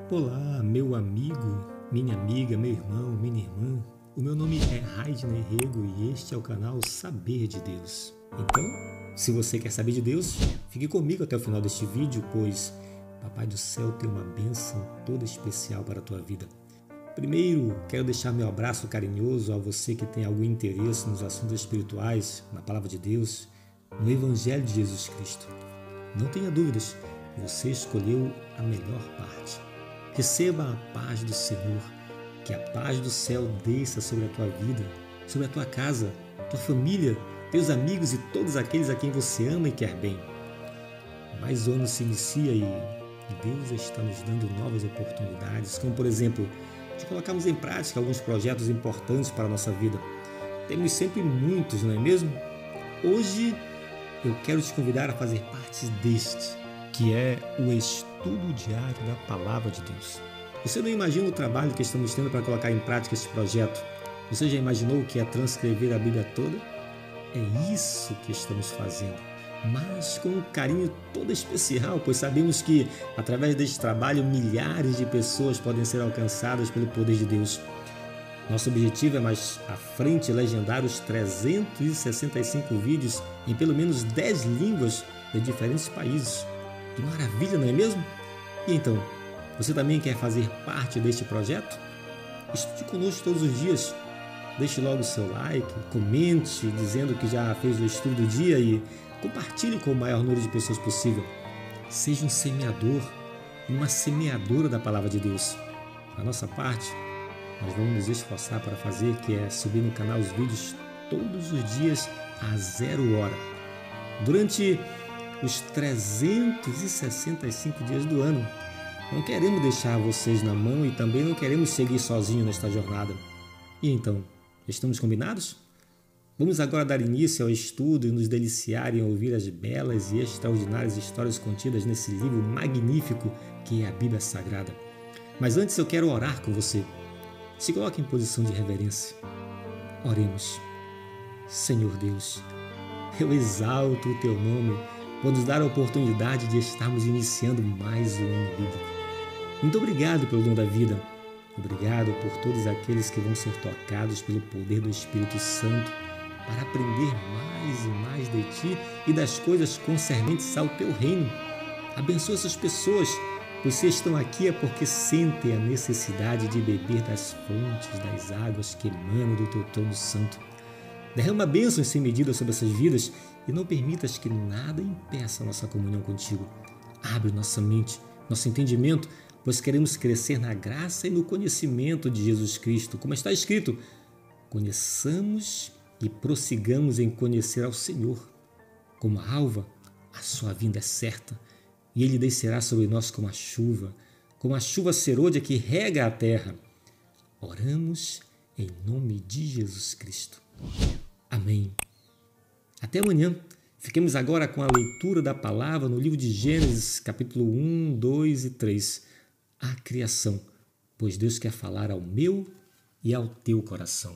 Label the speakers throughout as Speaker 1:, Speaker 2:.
Speaker 1: Olá, meu amigo, minha amiga, meu irmão, minha irmã. O meu nome é Raidner Rego e este é o canal Saber de Deus. Então, se você quer saber de Deus, fique comigo até o final deste vídeo, pois Papai do Céu tem uma bênção toda especial para a tua vida. Primeiro, quero deixar meu abraço carinhoso a você que tem algum interesse nos assuntos espirituais, na Palavra de Deus, no Evangelho de Jesus Cristo. Não tenha dúvidas, você escolheu a melhor parte. Receba a paz do Senhor, que a paz do céu desça sobre a tua vida, sobre a tua casa, tua família, teus amigos e todos aqueles a quem você ama e quer bem. Mais um ano se inicia e Deus está nos dando novas oportunidades, como por exemplo, de colocarmos em prática alguns projetos importantes para a nossa vida. Temos sempre muitos, não é mesmo? Hoje eu quero te convidar a fazer parte deste, que é o estudo diário da Palavra de Deus. Você não imagina o trabalho que estamos tendo para colocar em prática esse projeto? Você já imaginou o que é transcrever a Bíblia toda? É isso que estamos fazendo, mas com um carinho todo especial, pois sabemos que, através deste trabalho, milhares de pessoas podem ser alcançadas pelo poder de Deus. Nosso objetivo é mais à frente legendar os 365 vídeos em pelo menos 10 línguas de diferentes países. Que maravilha, não é mesmo? E então, você também quer fazer parte deste projeto? Estude conosco todos os dias. Deixe logo o seu like, comente dizendo que já fez o estudo do dia e compartilhe com o maior número de pessoas possível. Seja um semeador, uma semeadora da Palavra de Deus. A nossa parte, nós vamos nos esforçar para fazer, que é subir no canal os vídeos todos os dias a 0 hora. Durante os 365 dias do ano. Não queremos deixar vocês na mão e também não queremos seguir sozinhos nesta jornada. E então, estamos combinados? Vamos agora dar início ao estudo e nos deliciar em ouvir as belas e extraordinárias histórias contidas nesse livro magnífico que é a Bíblia Sagrada. Mas antes eu quero orar com você. Se coloque em posição de reverência. Oremos. Senhor Deus, eu exalto o Teu nome por nos dar a oportunidade de estarmos iniciando mais um ano bíblico. Muito obrigado pelo dom da vida. Obrigado por todos aqueles que vão ser tocados pelo poder do Espírito Santo para aprender mais e mais de Ti e das coisas concernentes ao Teu reino. Abençoa essas pessoas, pois se estão aqui é porque sentem a necessidade de beber das fontes das águas que emanam do Teu trono santo. Derrama bênçãos sem medida sobre essas vidas e não permitas que nada impeça a nossa comunhão contigo. Abre nossa mente, nosso entendimento, pois queremos crescer na graça e no conhecimento de Jesus Cristo. Como está escrito, conheçamos e prossigamos em conhecer ao Senhor. Como a alva, a sua vinda é certa, e Ele descerá sobre nós como a chuva serôdia que rega a terra. Oramos em nome de Jesus Cristo. Amém. Até amanhã. Fiquemos agora com a leitura da palavra no livro de Gênesis, capítulo 1, 2 e 3. A criação, pois Deus quer falar ao meu e ao teu coração.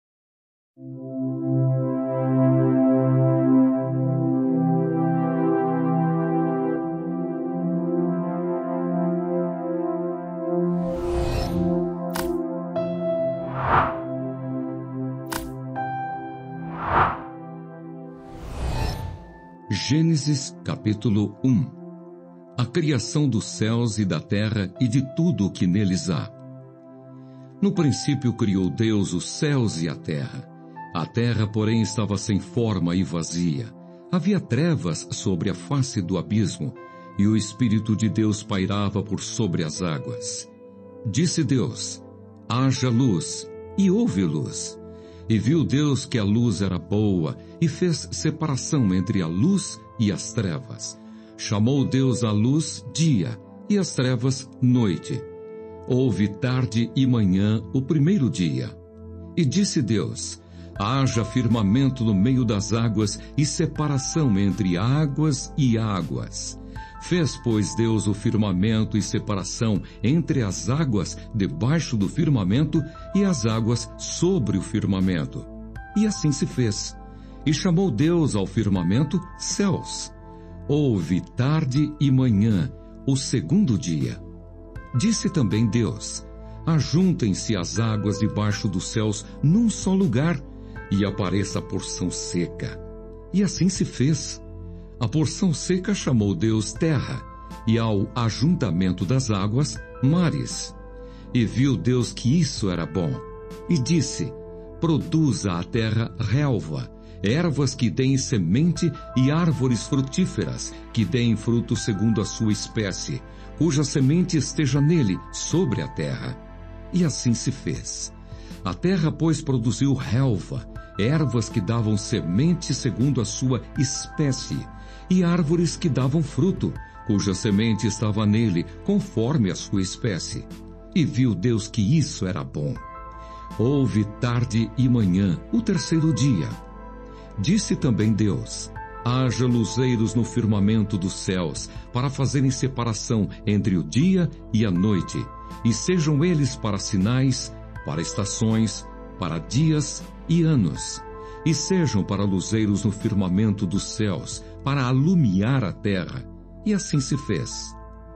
Speaker 2: Gênesis capítulo 1. A criação dos céus e da terra e de tudo o que neles há. No princípio criou Deus os céus e a terra. A terra, porém, estava sem forma e vazia. Havia trevas sobre a face do abismo, e o Espírito de Deus pairava por sobre as águas. Disse Deus: haja luz, e houve luz. E viu Deus que a luz era boa, e fez separação entre a luz e as trevas. Chamou Deus a luz dia, e as trevas noite. Houve tarde e manhã o primeiro dia. E disse Deus: haja firmamento no meio das águas, e separação entre águas e águas. Fez, pois, Deus o firmamento e separação entre as águas debaixo do firmamento e as águas sobre o firmamento. E assim se fez. E chamou Deus ao firmamento céus. Houve tarde e manhã, o segundo dia. Disse também Deus: ajuntem-se as águas debaixo dos céus num só lugar, e apareça a porção seca. E assim se fez. A porção seca chamou Deus terra, e ao ajuntamento das águas, mares. E viu Deus que isso era bom. E disse: produza a terra relva, ervas que deem semente e árvores frutíferas, que deem fruto segundo a sua espécie, cuja semente esteja nele, sobre a terra. E assim se fez. A terra, pois, produziu relva, ervas que davam semente segundo a sua espécie, e árvores que davam fruto, cuja semente estava nele, conforme a sua espécie. E viu Deus que isso era bom. Houve tarde e manhã, o terceiro dia. Disse também Deus: haja luzeiros no firmamento dos céus, para fazerem separação entre o dia e a noite, e sejam eles para sinais, para estações, para dias e anos, e sejam para luzeiros no firmamento dos céus, para alumiar a terra. E assim se fez.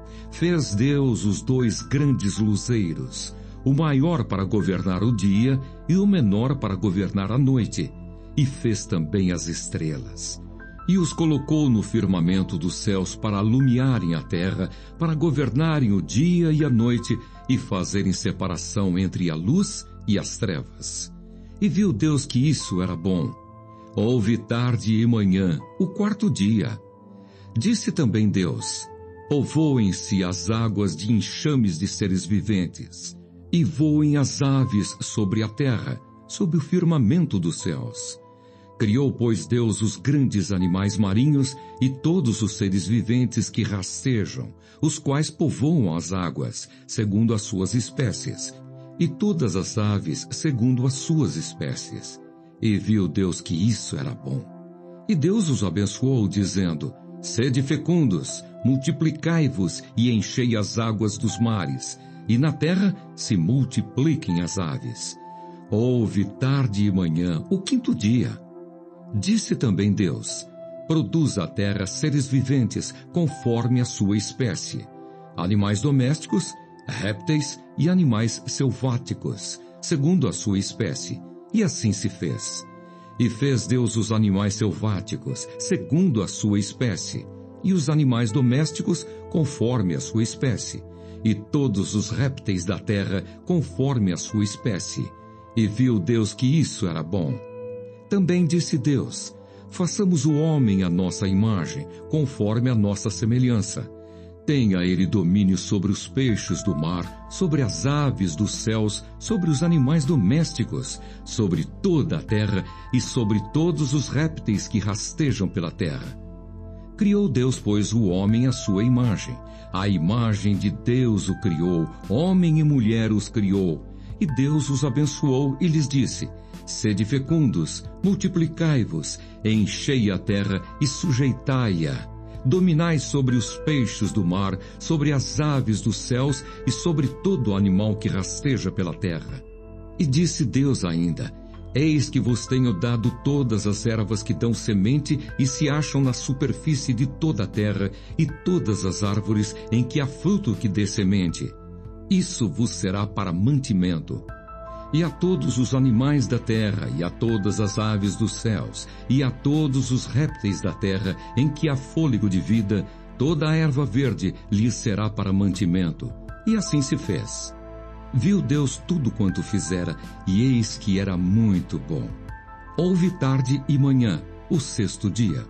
Speaker 2: Fez Deus os 2 grandes luzeiros, o maior para governar o dia e o menor para governar a noite, e fez também as estrelas. E os colocou no firmamento dos céus para alumiarem a terra, para governarem o dia e a noite, e fazerem separação entre a luz e as trevas. E viu Deus que isso era bom. Houve tarde e manhã, o quarto dia. Disse também Deus: povoem-se as águas de enxames de seres viventes, e voem as aves sobre a terra, sob o firmamento dos céus. Criou, pois, Deus os grandes animais marinhos e todos os seres viventes que rastejam, os quais povoam as águas, segundo as suas espécies, e todas as aves segundo as suas espécies. E viu Deus que isso era bom. E Deus os abençoou, dizendo: sede fecundos, multiplicai-vos e enchei as águas dos mares, e na terra se multipliquem as aves. Houve tarde e manhã, o quinto dia. Disse também Deus: produza a terra seres viventes, conforme a sua espécie, animais domésticos, répteis e animais selváticos, segundo a sua espécie. E assim se fez. E fez Deus os animais selváticos, segundo a sua espécie, e os animais domésticos, conforme a sua espécie, e todos os répteis da terra, conforme a sua espécie. E viu Deus que isso era bom. Também disse Deus: façamos o homem à nossa imagem, conforme a nossa semelhança. Tenha ele domínio sobre os peixes do mar, sobre as aves dos céus, sobre os animais domésticos, sobre toda a terra e sobre todos os répteis que rastejam pela terra. Criou Deus, pois, o homem à sua imagem. A imagem de Deus o criou, homem e mulher os criou. E Deus os abençoou e lhes disse: sede fecundos, multiplicai-vos, enchei a terra e sujeitai-a. Dominai sobre os peixes do mar, sobre as aves dos céus e sobre todo animal que rasteja pela terra. E disse Deus ainda: eis que vos tenho dado todas as ervas que dão semente e se acham na superfície de toda a terra, e todas as árvores em que há fruto que dê semente. Isso vos será para mantimento. E a todos os animais da terra, e a todas as aves dos céus, e a todos os répteis da terra, em que há fôlego de vida, toda a erva verde lhes será para mantimento. E assim se fez. Viu Deus tudo quanto fizera, e eis que era muito bom. Houve tarde e manhã, o sexto dia.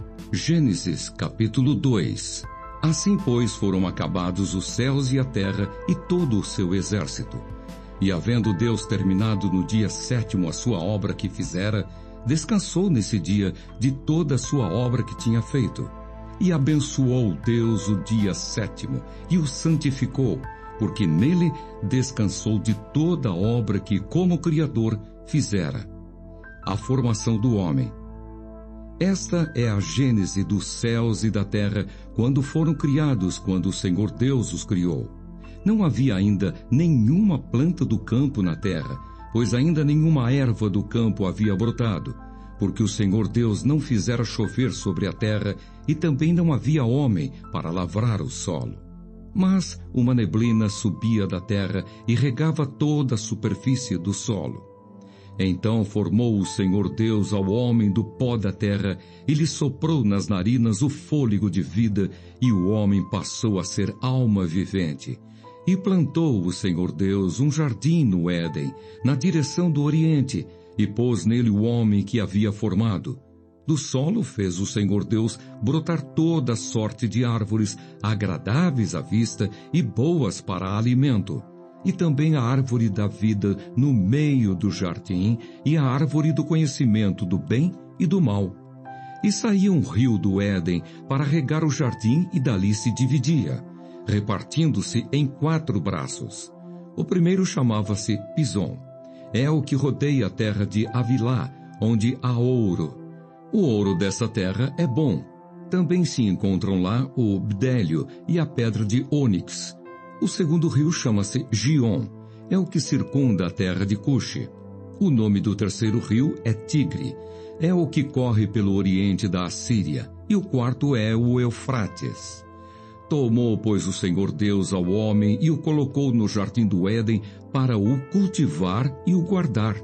Speaker 2: Gênesis capítulo 2. Assim, pois, foram acabados os céus e a terra e todo o seu exército. E havendo Deus terminado no dia 7º a sua obra que fizera, descansou nesse dia de toda a sua obra que tinha feito. E abençoou Deus o dia 7º e o santificou, porque nele descansou de toda a obra que, como Criador, fizera. A formação do homem. Esta é a gênese dos céus e da terra, quando foram criados, quando o Senhor Deus os criou. Não havia ainda nenhuma planta do campo na terra, pois ainda nenhuma erva do campo havia brotado, porque o Senhor Deus não fizera chover sobre a terra, e também não havia homem para lavrar o solo. Mas uma neblina subia da terra e regava toda a superfície do solo. Então formou o Senhor Deus ao homem do pó da terra e lhe soprou nas narinas o fôlego de vida, e o homem passou a ser alma vivente. E plantou o Senhor Deus um jardim no Éden, na direção do Oriente, e pôs nele o homem que havia formado. Do solo fez o Senhor Deus brotar toda sorte de árvores, agradáveis à vista e boas para alimento, e também a árvore da vida no meio do jardim, e a árvore do conhecimento do bem e do mal. E saía um rio do Éden para regar o jardim, e dali se dividia, repartindo-se em 4 braços. O primeiro chamava-se Pison. É o que rodeia a terra de Havilá, onde há ouro. O ouro dessa terra é bom. Também se encontram lá o bdélio e a pedra de ônix. O segundo rio chama-se Gion. É o que circunda a terra de Cuxi. O nome do terceiro rio é Tigre. É o que corre pelo oriente da Assíria. E o quarto é o Eufrates. Tomou, pois, o Senhor Deus ao homem e o colocou no jardim do Éden para o cultivar e o guardar.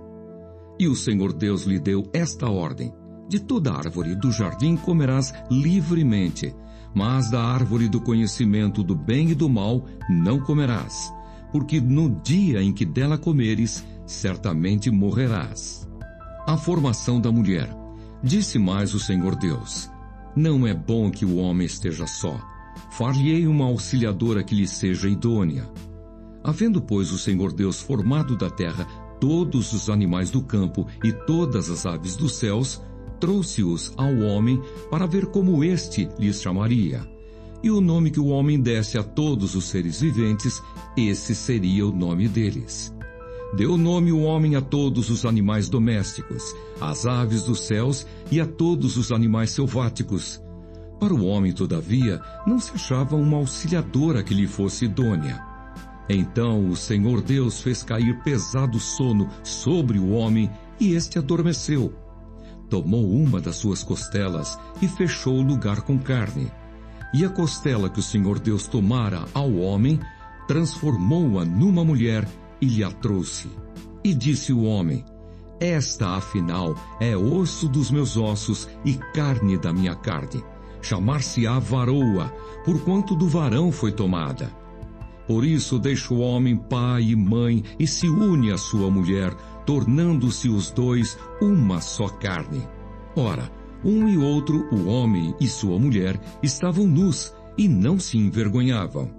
Speaker 2: E o Senhor Deus lhe deu esta ordem: de toda árvore do jardim comerás livremente, mas da árvore do conhecimento do bem e do mal não comerás, porque no dia em que dela comeres, certamente morrerás. A formação da mulher. Disse mais o Senhor Deus: não é bom que o homem esteja só. Far-lhe-ei uma auxiliadora que lhe seja idônea. Havendo, pois, o Senhor Deus formado da terra todos os animais do campo e todas as aves dos céus, trouxe-os ao homem para ver como este lhes chamaria. E o nome que o homem desse a todos os seres viventes, esse seria o nome deles. Deu nome o homem a todos os animais domésticos, às aves dos céus e a todos os animais selváticos. Para o homem, todavia, não se achava uma auxiliadora que lhe fosse idônea. Então o Senhor Deus fez cair pesado sono sobre o homem, e este adormeceu. Tomou uma das suas costelas e fechou o lugar com carne. E a costela que o Senhor Deus tomara ao homem, transformou-a numa mulher e lhe a trouxe. E disse o homem: esta, afinal, é osso dos meus ossos e carne da minha carne. Chamar-se-á varoa, porquanto do varão foi tomada. Por isso deixa o homem pai e mãe e se une à sua mulher, tornando-se os dois uma só carne. Ora, um e outro, o homem e sua mulher, estavam nus e não se envergonhavam.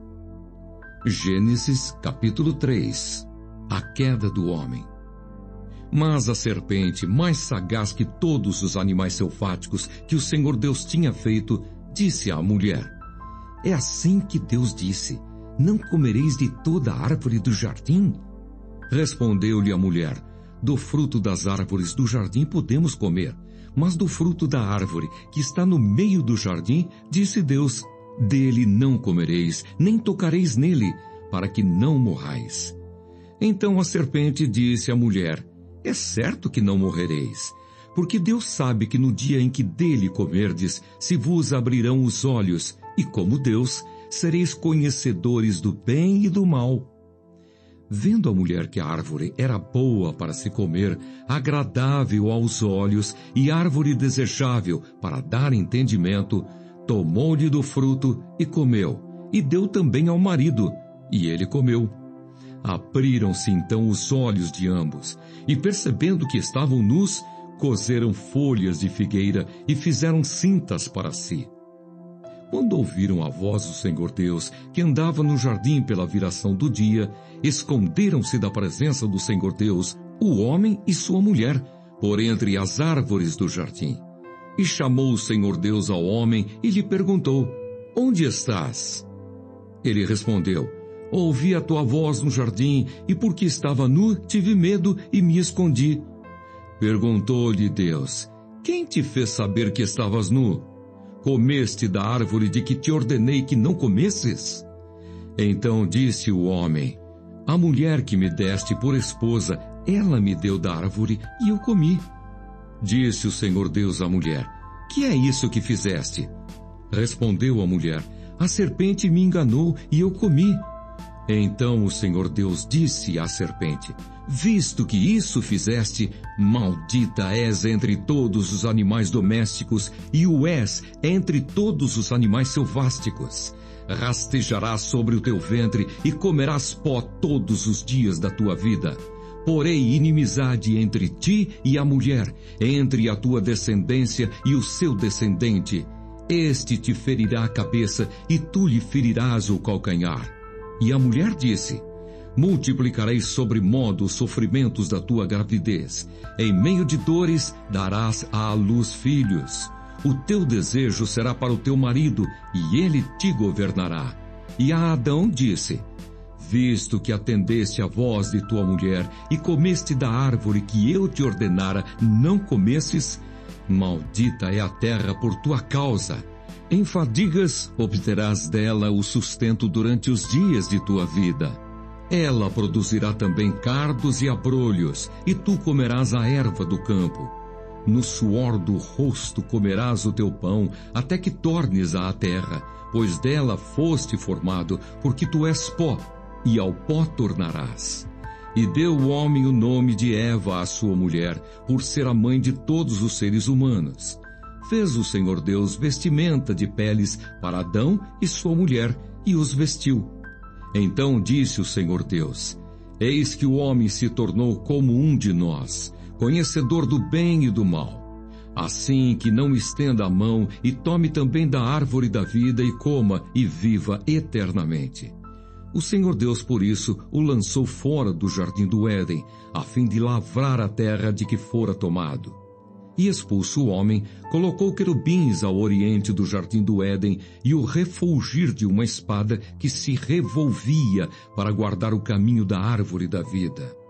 Speaker 2: Gênesis capítulo 3. A queda do homem. Mas a serpente, mais sagaz que todos os animais selváticos que o Senhor Deus tinha feito, disse à mulher: é assim que Deus disse: não comereis de toda a árvore do jardim? Respondeu-lhe a mulher: do fruto das árvores do jardim podemos comer, mas do fruto da árvore que está no meio do jardim, disse Deus: dele não comereis, nem tocareis nele, para que não morrais. Então a serpente disse à mulher: é certo que não morrereis, porque Deus sabe que no dia em que dele comerdes, se vos abrirão os olhos, e como Deus, sereis conhecedores do bem e do mal. Vendo a mulher que a árvore era boa para se comer, agradável aos olhos e árvore desejável para dar entendimento, tomou-lhe do fruto e comeu, e deu também ao marido, e ele comeu. Abriram-se então os olhos de ambos, e percebendo que estavam nus, coseram folhas de figueira e fizeram cintas para si. Quando ouviram a voz do Senhor Deus, que andava no jardim pela viração do dia, esconderam-se da presença do Senhor Deus, o homem e sua mulher, por entre as árvores do jardim. E chamou o Senhor Deus ao homem e lhe perguntou: onde estás? Ele respondeu: ouvi a tua voz no jardim, e porque estava nu, tive medo e me escondi. Perguntou-lhe Deus: quem te fez saber que estavas nu? Comeste da árvore de que te ordenei que não comesses? Então disse o homem: a mulher que me deste por esposa, ela me deu da árvore e eu comi. Disse o Senhor Deus à mulher: que é isso que fizeste? Respondeu a mulher: A serpente me enganou e eu comi. Então o Senhor Deus disse à serpente: visto que isso fizeste, maldita és entre todos os animais domésticos e o és entre todos os animais selvásticos. Rastejarás sobre o teu ventre e comerás pó todos os dias da tua vida. Porei inimizade entre ti e a mulher, entre a tua descendência e o seu descendente. Este te ferirá a cabeça e tu lhe ferirás o calcanhar. E a mulher disse: multiplicarei sobremodo os sofrimentos da tua gravidez. Em meio de dores darás à luz filhos. O teu desejo será para o teu marido, e ele te governará. E a Adão disse: visto que atendeste à voz de tua mulher, e comeste da árvore que eu te ordenara não comesses, maldita é a terra por tua causa. Em fadigas obterás dela o sustento durante os dias de tua vida. Ela produzirá também cardos e abrolhos, e tu comerás a erva do campo. No suor do rosto comerás o teu pão, até que tornes à terra, pois dela foste formado, porque tu és pó, e ao pó tornarás. E deu o homem o nome de Eva à sua mulher, por ser a mãe de todos os seres humanos. Fez o Senhor Deus vestimenta de peles para Adão e sua mulher, e os vestiu. Então disse o Senhor Deus: eis que o homem se tornou como um de nós, conhecedor do bem e do mal. Assim que não estenda a mão e tome também da árvore da vida e coma e viva eternamente. O Senhor Deus, por isso, o lançou fora do jardim do Éden, a fim de lavrar a terra de que fora tomado. E expulso o homem, colocou querubins ao oriente do jardim do Éden e o refulgir de uma espada que se revolvia para guardar o caminho da árvore da vida.